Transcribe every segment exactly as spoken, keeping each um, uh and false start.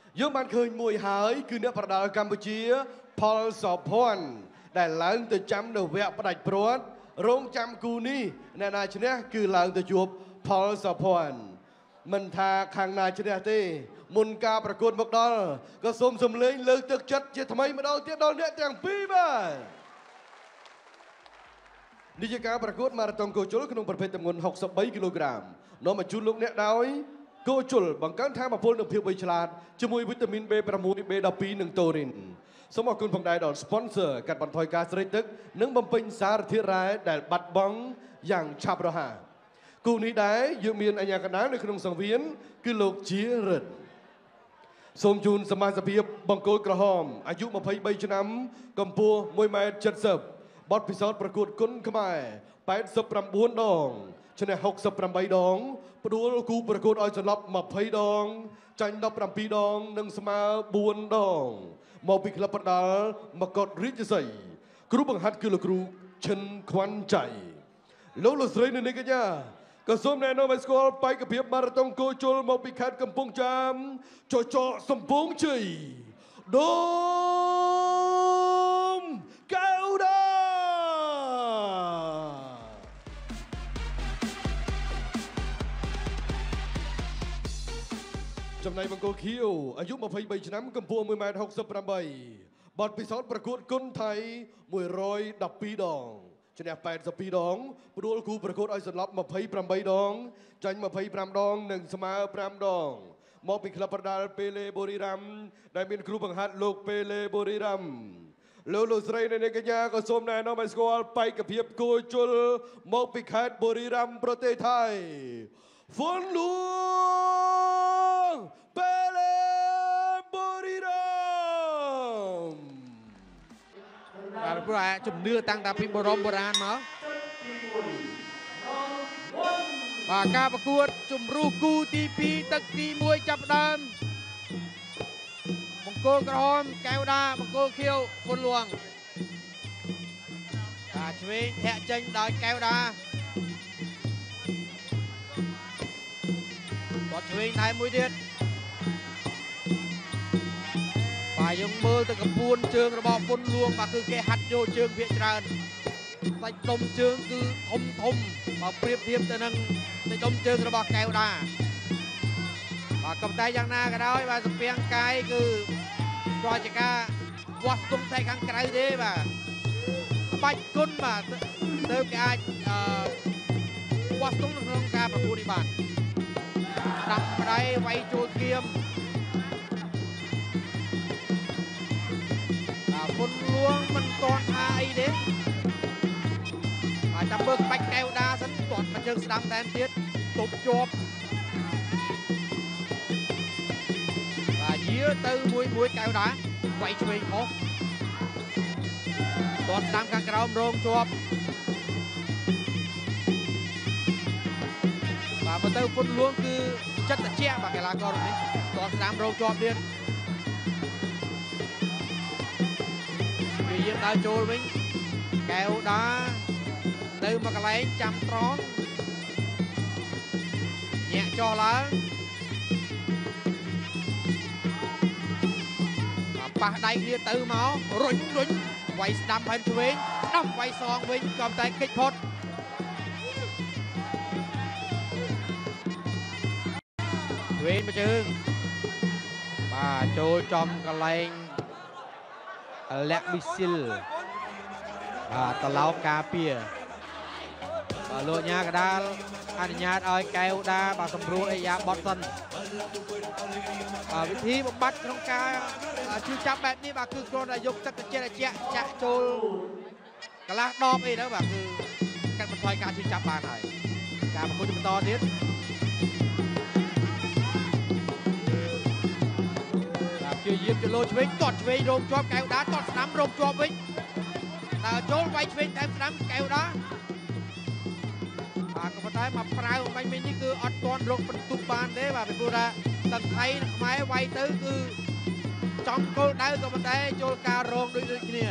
យើងបានឃើញមួយហើយគឺអ្នកប្រដាល់កម្ពុជាផលសុភ័ណ្ឌដែលឡើងទៅចាំនៅវគ្គផ្ដាច់ព្រាត់រងចាំគូនេះអ្នកណាឈ្នះគឺឡើងទៅជួបផលសុភ័ណ្ឌមិនថាខាងណាឈ្នះទេមុនការប្រកួតមកដល់ក៏សូមសម្លេងលើកទឹកចិត្តជាថ្មីម្ដងទៀតដល់អ្នកទាំងពីរបាទនេះជាការប្រកួតម៉ារ៉ាតុងគោជុលក្នុងប្រភេទទម្ងន់ហុកសិបបីគីឡូក្រាមនាំមកជូនលោកអ្នកដោយគោជុលបង្កើនថាមពលនិងភាពវៃឆ្លាតជាមួយវីតាមីន បេ ប្រាំមួយ បេ ដប់ពីរ និងតូរីនសូមអរគុណផងដែរដល់ sponsor កាត់បន្ថយការស្រេកទឹកនិងបំពេញសារធាតុរ៉ែដែលបាត់បង់យ៉ាងឆាប់រហ័សគូនេះដែរយើងមានអាជ្ញាកណ្ដាលនៅក្នុងសង្វៀនគឺលោកជារិទ្ធសូមជូនសមាជិកបង្គោលក្រហមអាយុម្ភៃបីឆ្នាំកម្ពស់មួយម៉ែត្រ เจ็ดสิบ បទពិសោធន៍ប្រកួតគុនខ្មែរแปดสิบเก้าដងឈ្នះหกสิบแปดដងផ្ដួលគូប្រកួតឲ្យសន្លប់ยี่สิบដងចាញ់สิบเจ็ดដងនិងស្មើสี่ដងមកពីក្លឹបបណ្ដាលមកុដរាជសីគ្រូបង្ហាត់គឺលោកគ្រូឈិនខ្វាន់ចៃលោកលោកស្រីនៅនេះកញ្ញាក៏សូមណែនាំឲ្យស្គាល់បេក្ខភាពម៉ារ៉ាតុងគោជុលមកពីខេត្តកំពង់ចាមចចកសំពងជ័យដូមកៅដាចំណែកបង្គោលខៀវអាយុម្ភៃបីឆ្នាំកម្ពស់មួយម៉ែត្រហុកសិបប្រាំបីបទពិសោធន៍ប្រកួតគុនថៃមួយរយដប់ពីរដងឈ្នះแปดสิบពីរដងផ្ដួលគូប្រកួតឲ្យសន្លប់ยี่สิบแปดដងចាញ់ยี่สิบห้าដងនិងស្មើห้าដងមកពីក្លឹបប្រដាល់ពេលេបូរីរ៉ាំដែលមានគ្រូបង្ហាត់លោកពេលេបូរីរ៉ាំលោកលោកស្រីនៅនេះកញ្ញាក៏សូមណែនាំឲ្យស្គាល់បេក្ខភាពគោជុលមកពីខេត្តបូរីរ៉ាំប្រទេសថៃហ្វុនលួងពេលេបូរីរ៉ាំបាទព្រោះជំនឿតាំងតាពីបរមបុរាណមកបាទការប្រកួតជំរុះគូទីពីរទឹកទីមួយចាប់ដើមបង្គោលក្រហមកែវដាបង្គោលខៀវហ្វុនលួងបាទឆ្វេងធាក់ចេញដោយកែវដាគាត់ឆ្វេងដែរមួយទៀតបាទយើងមើលទៅកពួនជើងរបស់ហ្វុនលួងបាទគឺគេហាត់យកជើងភាគច្រើនសាច់ដុំជើងគឺធំធំបើប្រៀបធៀបទៅនឹងសាច់ដុំជើងរបស់កែវដាបាទក៏តែយ៉ាងណាក៏ដោយបាទសម្ពាំងកាយគឺប្រតិការវាស់ស្ទង់តែខាងក្រៅទេបាទក្បាច់គុណបាទទៅគេអាចអឺវាស់ស្ទង់ក្នុងការប្រកួតនេះបាទដាក់ម្ដាយវាយចូលធៀមបាទហ្វុនលួងមិនតន់ថាអីទេបាទចាំមើលក្បាច់កែវដាសិនទាត់មកជើងស្ដាំតែនទៀតទប់ជាប់បាទយាទៅមួយមួយកែវដាវាយឆ្វេងខុសទាត់ស្ដាំខាងក្រោមរងជាប់បាទបើទៅហ្វុនលួងគឺចិត្តត្រជាក់បាទកីឡាករនេះទាត់ស្ដាំរងជាប់ទៀតវាយើងដើរចូលវិញកែវដានៅមកកន្លែងចាំត្រង់ញាក់ចោះឡើងប៉ះដៃគ្នាទៅមករុញរុញវាយស្ដាំហើយឆ្វេងស្ដាំវាយសងវិញក៏តែគេចផុតឆ្វេងមកជើងបាទចូលចំកន្លែងលាក់មីស៊ីលបាទតឡោការពារបាទលោកញ៉ាកដាលអនុញ្ញាតឲ្យកែវដាបាទសម្រួលអេយ៉ាបតសិនបាទវិធីបំបត្តិក្នុងការជឿចាប់បែបនេះបាទគឺគ្រាន់តែយកទឹកត្រជាក់ត្រជាក់ចាក់ចូលកន្លះដបអីទៅបាទគឺកាត់បន្ថយការជឿចាប់បានហើយការប្រកួតបន្តទៀតបាទព្យាយាមចលោឆ្វេងទាត់ឆ្វេងរងជាប់កែវដាទាត់ស្ដាំរងជាប់វិញដើរចូលវាយឆ្វេងថែមស្ដាំកែវដាបាទក៏ប៉ុន្តែមកប្រាវបាញ់វិញនេះគឺអត់ទាន់រកបន្ទុកបានទេបាទពីព្រោះថាទាំងថៃនិងខ្មែរវាយទៅគឺចំគោលដៅក៏ប៉ុន្តែចូលការរងដូចដូចគ្នា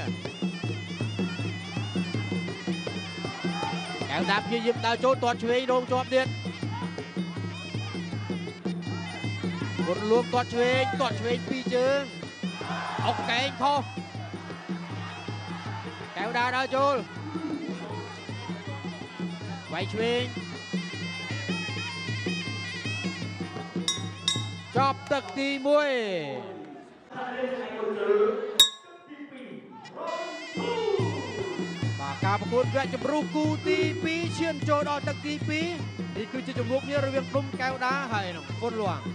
កែវដាព្យាយាមដើរចូលទាត់ឆ្វេងរងជាប់ទៀតពុនលួងទាត់ឆ្វេងទាត់ឆ្វេងពីរជើងអុកកែងខុសកែវដាដើរចូលវាយឆ្វេងចប់ទឹកទីមួយបាទការប្រកួតវគ្គជម្រុះគូទីពីរឈានចូលដល់ទឹកទីពីរនេះគឺជាជំនួបគ្នារវាងក្រុមកែវដាហើយនិងពុនលួង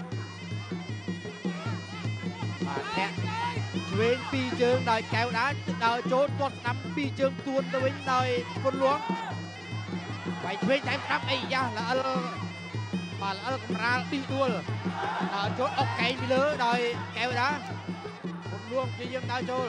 បាទអ្នកឆ្វេងពីរជើងដោយកែវដាដើរចូលទាត់ស្ដាំពីរជើងទួនទៅវិញដោយពុនលួងវាយឆ្វេងតែស្ដាំអីយ៉ាល្អិលបាទល្អិលកំរាលឌីដួលដើរចូលអុកកែងពីលើដោយកែវដាពុនលួងជាយើងដើរចូល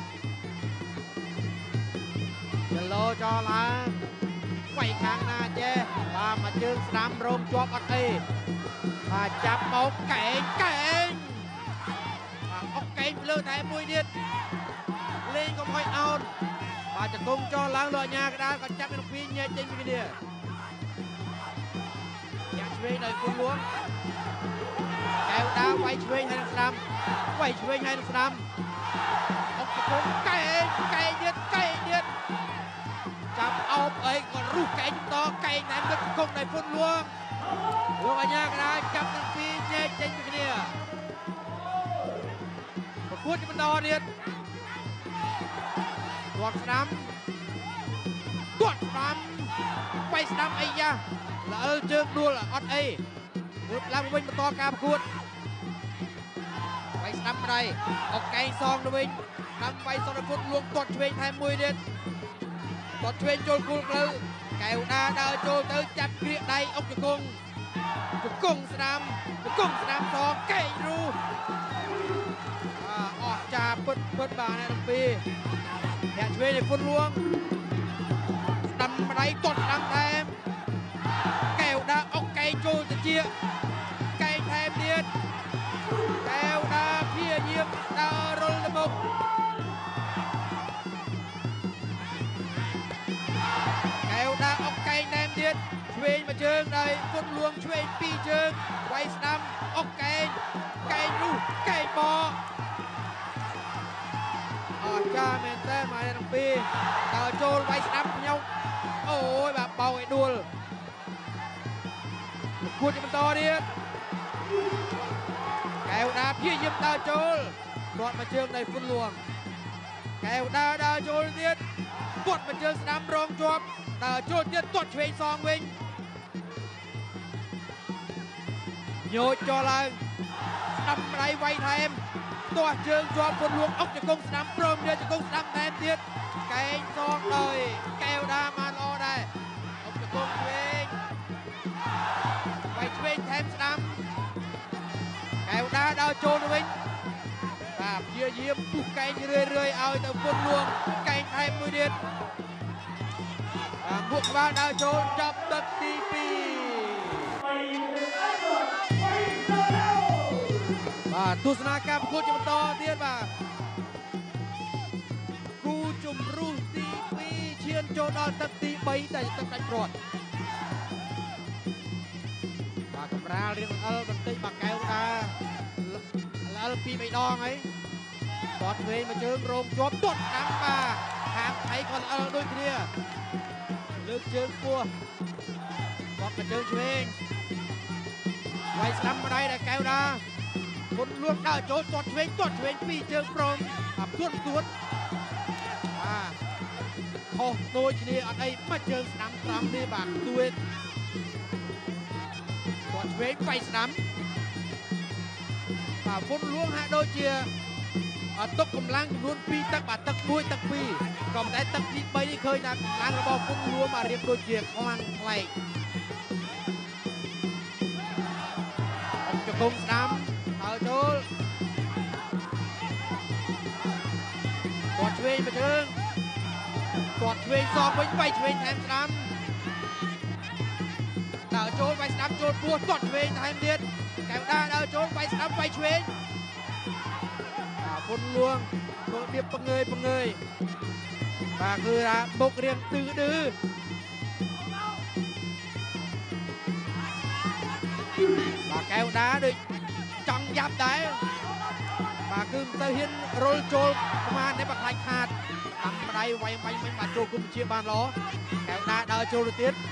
ចលោចោឡើងវាយខាងណាចេះបាទមកជើងស្ដាំរោមជាប់អត់អីបាទចាប់មកកែងកែងបាទអុកកែងលើតែមួយទៀតលេងកុំឲ្យអោនបាទចង្គង់ចោឡើងលោកអាញាកដាលក៏ចាប់នៅពីញែកចេញពីគ្នាយ៉ាឆ្វេងដោយពុនលួងកែវដាវាយឆ្វេងហើយនឹងស្ដាំវាយឆ្វេងហើយនឹងស្ដាំអុកចង្គង់កែងកែងទៀតកែងទៀតចាប់អោបអីក៏រុះកែងតកែងតែមិនគង់ដោយពុនលួងលោកអាញាកដាលចាប់ទាំងពីរញែកចេញពីគ្នាប្រកួតជាបន្តទៀតទាត់ស្ដាំទាត់ស្ដាំបៃស្ដាំអីយ៉ាល្អិលជើងដួលអត់អីងើបឡើងវិញបន្តការប្រកួតបៃស្ដាំម្ដាយអុកកែងសងទៅវិញដើម្បីសន្តិពុតលួងទាត់ឆ្វេងថែមមួយទៀតទាត់ឆ្វេងចូលគល់ក្លៅកែវដាដើរចូលទៅចាប់គ្រាកដៃអុកជង្គង់ជង្គង់ស្ដាំជង្គង់ស្ដាំសងកែងរូអស់ចាពិតពិតបាទអ្នកទាំងពីរអ្នកឆ្វេងនៃពុនលួងស្ដាំម្ដាយទាត់ស្ដាំថែមកែវដាអុកកែងចូលទៅជាកែងថែមទៀតកែវដាព្យាយាមដើររុលទៅមុខកែវដាអុកកែងថែមទៀតឆ្វេងមួយជើងដោយពុនលួងឆ្វេងពីរជើងវាយស្ដាំអុកកែងកែងរុះកែងបោអស្ចារ្យមែនតើមកអ្នកទាំងពីរដើរចូលវាយស្ដាំញោមអូយបាទបោកឲ្យដួលប្រកួតបន្តទៀតកែវដាព្យាយាមដើរចូលទាត់មួយជើងនៃពុនលួងកែវដាដើរចូលទៀតទាត់មួយជើងស្ដាំរងជាប់ដើរចូលទៀតទាត់ឆ្វេងសងវិញញោចចោលឡើងស្ដាំម្ដាយវាយថែមទាស់ជើងជាប់ពុនលួងអុកជង្គង់ស្ដាំព្រមទៀតជង្គង់ស្ដាំថែមទៀតកែងសងដោយកែវដាបានល្អដែរអុកជង្គង់ឆ្វេងវាយឆ្វេងថែមស្ដាំកែវដាដើរចូលទៅវិញបាទព្យាយាមពុះកែងរឿយរឿយឲ្យទៅពុនលួងកែងថែមមួយទៀតបាទពួកក្បាលដើរចូលចាប់ទឹកទីពីរបាទទស្សនាការប្រកួតជាបន្តទៀតបាទគូជំរុះទីពីរឈានចូលដល់ទឹកទីបីតែទឹកដាច់ព្រាត់បាទកម្រាលរៀងអិលបន្តិចបាទកែវដាអិលពីរបីដងហើយទាត់ឆ្វេងមួយជើងរោមជាប់ទាត់ស្ដាំបាទខាងថៃក៏អិលដូចគ្នាលើកជើងពោះទាត់មួយជើងឆ្វេងវាយស្ដាំម្ដាយដល់កែវដាពុនលួងដើរចូលទាត់ឆ្វេងទាត់ឆ្វេងពីរជើងព្រមអាទួនទួនបាទខុសដូចគ្នាអត់អីមកជើងស្ដាំត្រង់នេះបាទទួតទាត់ឆ្វេងវាយស្ដាំបាទពុនលួងហាក់ដូចជាទុកកម្លាំងចំនួនពីរទឹកបាទទឹកមួយទឹកពីរក៏តែទឹកទីបីនេះឃើញថាកម្លាំងរបស់ពុនលួងមករៀបដូចជាខ្លាំងប្លែកអុកជង្គង់ស្ដាំដើរចូលទាត់ឆ្វេងមួយជើងទាត់ឆ្វេងសងវិញវាយឆ្វេងថែមស្ដាំដើរចូលវាយស្ដាំចូលពោះទាត់ឆ្វេងថែមទៀតកែវដាដើរចូលវាយស្ដាំវាយឆ្វេងពុនលួងចូលដៀបបង្ងើយបង្ងើយបាទគឺថាបុករៀងឌឺឌឺបាទកែវដាដូចយ៉ាប់ដែរបាទគឺទៅហ៊ានរុលចូលប្រមាណនេះបើខ្លាចខាតអាំម្ដាយវាយវាយមិនបាទចូលគុំជាបានល្អកែវដាដើរចូលទៅទៀត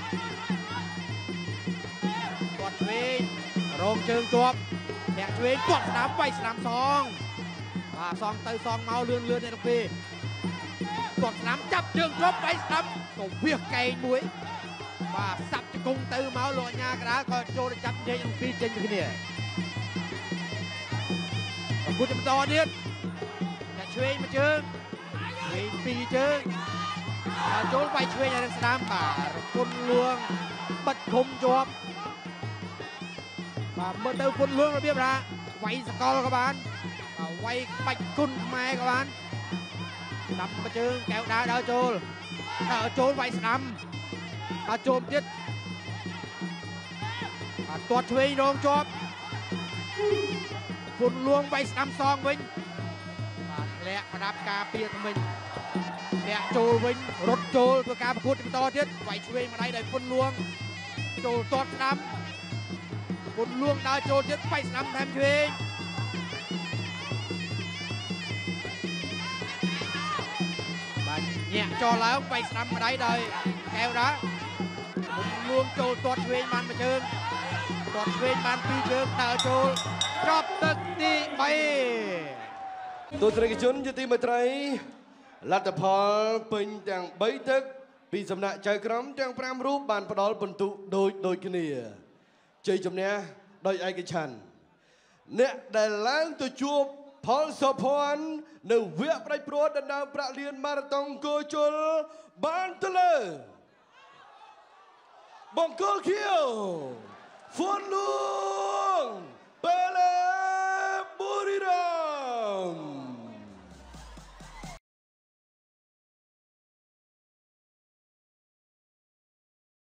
គាត់ឆ្វេងរងជើងជាប់អ្នកឆ្វេងគាត់ស្ដាប់វាយស្ដាំសងបាទសងទៅសងមកលឿនលឿនអ្នកពីគាត់ស្ដាំចាប់ជើងជាប់វាយស្ដាំក៏វាកែងមួយបាទសាប់ជង្គង់ទៅមកលោកអញ្ញាកដាលក៏ចូលទៅចាប់ជើងទាំងពីរចេញពីគ្នាប្រគួតបន្តទៀតអ្នកឆ្វេងមួយជើងឆ្វេងពីរជើងដល់ចូលវាយឆ្វេងឲ្យនឹងស្ដាំបាទរគុណលួងបិទឃុំជាប់បាទមើលទៅគុណលួងរបៀបថាវាយសកលក៏បានបាទវាយក្បាច់គុណខ្មែរក៏បានស្ដាំមួយជើងកែវដាវដើរចូលដើរចូលវាយស្ដាំបាទចូលទៀតបាទទាត់ឆ្វេងរងជាប់គុណលួងវាយស្ដាំសងវិញបាទលាក់ប្រដាប់ការពារថ្មិញលាក់ចូលវិញរត់ចូលធ្វើការប្រកួតបន្តទៀតវាយឆ្វេងម្ដាយដោយគុណលួងចូលទាត់ស្ដាំគុណលួងដើរចូលទៀតវាយស្ដាំថែមឆ្វេងបាទញាក់ចោលឡើងវាយស្ដាំម្ដាយដោយកែវដាគុណលួងចូលទាត់ឆ្វេងបានមួយជើងទាត់ឆ្វេងបានពីរជើងដើរចូលចប់ទឹកទីបីទស្សនិកជនជាទីមេត្រីលទ្ធផលពេញទាំងបីទឹកពីសំណាក់ចៅក្រមទាំងប្រាំរូបបានផ្ដល់ពិន្ទុដូចដូចគ្នាជ័យជំនះដោយឯកច្ឆន្ទអ្នកដែលឡើងទៅជួបផលសុភ័ណ្ឌនៅវគ្គផ្ដាច់ព្រួតដណ្ដើមប្រាក់លានម៉ារ៉ាតុងគោជលបានទៅលើបង្គោលខៀវហ្វុនលួ